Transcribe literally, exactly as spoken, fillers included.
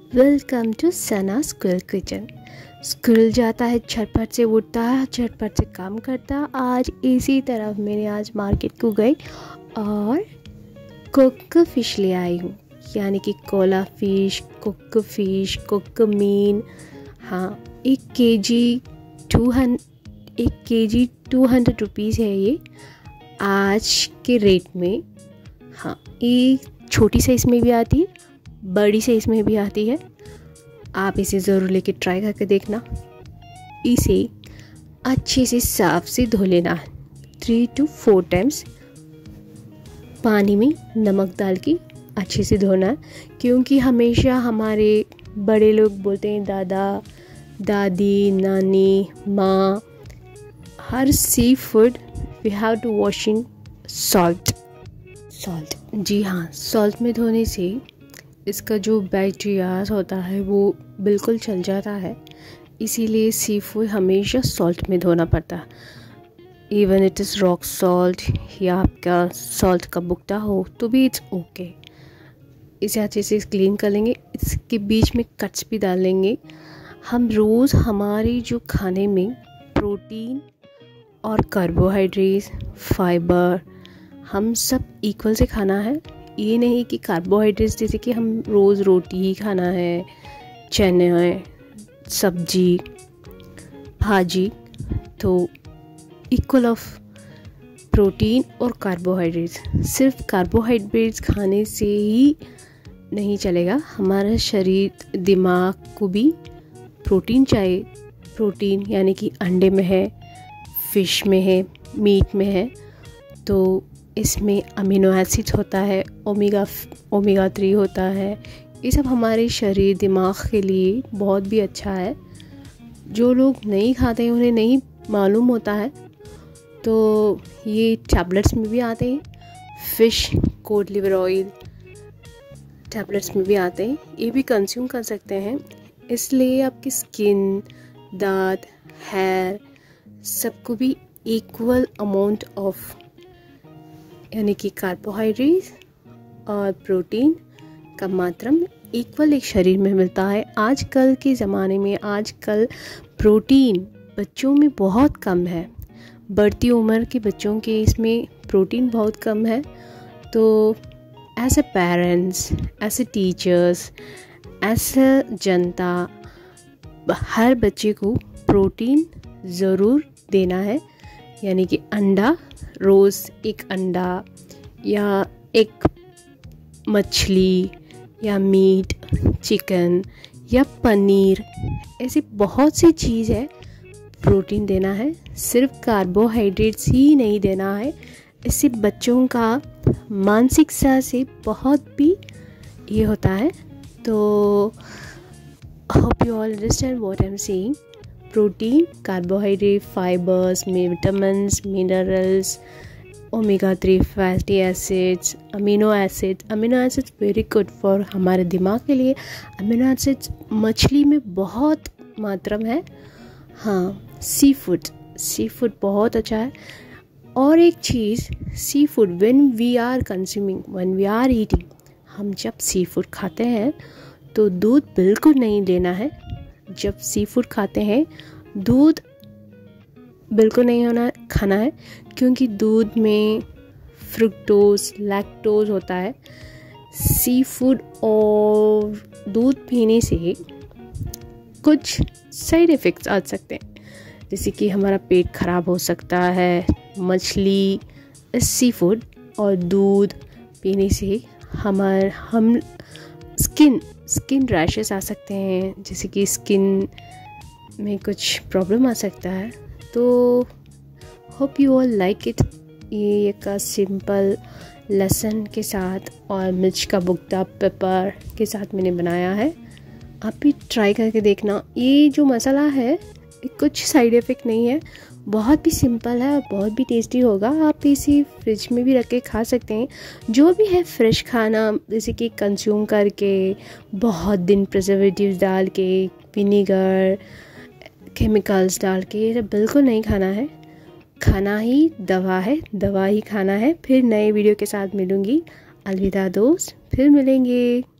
Welcome to Sana school kitchen. School जाता है, झटपट से उठता है, झटपट से काम करता है। आज इसी तरफ मैंने आज मार्केट को गई और कुक फिश ले आई हूँ, यानी कि कोला फिश, कुक फिश, कुक मीन। हाँ, एक के जी टू हंड एक के जी टू हंड्रेड रुपीज़ है ये आज के रेट में। हाँ, ये छोटी साइज़ में भी आती है, बड़ी साइज़ में भी आती है। आप इसे ज़रूर लेके ट्राई करके देखना। इसे अच्छे से साफ से धो लेना है, थ्री टू फोर टाइम्स पानी में नमक डाल के अच्छे से धोना है। क्योंकि हमेशा हमारे बड़े लोग बोलते हैं, दादा दादी नानी माँ, हर seafood we have to washing salt salt जी हाँ, सॉल्ट में धोने से इसका जो बैक्टीरियाज होता है वो बिल्कुल चल जाता है। इसीलिए सी फूड हमेशा सॉल्ट में धोना पड़ता है। Even it is rock salt या आपका सॉल्ट का बुकटा हो तो भी इट्स ओके। इसे अच्छे से क्लीन कर लेंगे। इसके बीच में कट्स भी डाल लेंगे। हम रोज़ हमारी जो खाने में प्रोटीन और कार्बोहाइड्रेट्स, फाइबर, हम सब इक्वल से खाना है। ये नहीं कि कार्बोहाइड्रेट्स जैसे कि हम रोज़ रोटी ही खाना है, चने, सब्जी, भाजी, तो इक्वल ऑफ प्रोटीन और कार्बोहाइड्रेट्स। सिर्फ कार्बोहाइड्रेट्स खाने से ही नहीं चलेगा, हमारा शरीर, दिमाग को भी प्रोटीन चाहिए। प्रोटीन यानी कि अंडे में है, फिश में है, मीट में है। तो इसमें अमीनो एसिड्स होता है, ओमेगा ओमेगा थ्री होता है। ये सब हमारे शरीर, दिमाग के लिए बहुत भी अच्छा है। जो लोग नहीं खाते हैं उन्हें नहीं मालूम होता है, तो ये टैबलेट्स में भी आते हैं। Fish cod liver oil tablets में भी आते हैं, ये भी कंज्यूम कर सकते हैं। इसलिए आपकी स्किन, दांत, हेयर सबको भी इक्वल अमाउंट ऑफ यानी कि कार्बोहाइड्रेट और प्रोटीन का मात्रा में इक्वल एक शरीर में मिलता है। आजकल के ज़माने में आजकल प्रोटीन बच्चों में बहुत कम है। बढ़ती उम्र के बच्चों के इसमें प्रोटीन बहुत कम है। तो as a parents, as a teachers, as a जनता, हर बच्चे को प्रोटीन ज़रूर देना है। यानी कि अंडा, रोज़ एक अंडा या एक मछली या मीट, चिकन या पनीर, ऐसी बहुत सी चीज़ है प्रोटीन देना है। सिर्फ कार्बोहाइड्रेट्स ही नहीं देना है। इससे बच्चों का मानसिकता से बहुत भी ये होता है। तो hope you all understand what I am saying. Protein, carbohydrate, fibres, vitamins, minerals, omega three fatty acids, amino acids. Amino acids very good for हमारे दिमाग के लिए। अमीनो एसिड्स मछली में बहुत मात्रा में है। हाँ, सी फूड सी फूड बहुत अच्छा है। और एक चीज़, seafood when we are consuming, when we are eating, हम जब सी फूड खाते हैं तो दूध बिल्कुल नहीं लेना है। जब सी फूड खाते हैं दूध बिल्कुल नहीं होना खाना है, क्योंकि दूध में फ्रुक्टोज, लैक्टोज होता है। सी फूड और दूध पीने से कुछ साइड इफ़ेक्ट्स आ सकते हैं, जैसे कि हमारा पेट खराब हो सकता है। मछली, सी फूड और दूध पीने से हमार हम स्किन स्किन रैशेस आ सकते हैं, जैसे कि स्किन में कुछ प्रॉब्लम आ सकता है। तो hope you all like it. ये एक सिंपल लहसुन के साथ और मिर्च का बुकटा, पेपर के साथ मैंने बनाया है। आप भी ट्राई करके देखना। ये जो मसाला है कुछ साइड इफ़ेक्ट नहीं है, बहुत भी सिंपल है और बहुत भी टेस्टी होगा। आप इसे फ्रिज में भी रख के खा सकते हैं। जो भी है फ्रेश खाना, जैसे कि कंज्यूम करके बहुत दिन प्रिजर्वेटिव्स डाल के, विनीगर, केमिकल्स डाल के, ये सब बिल्कुल नहीं खाना है। खाना ही दवा है, दवा ही खाना है। फिर नए वीडियो के साथ मिलूँगी। अलविदा दोस्त, फिर मिलेंगे।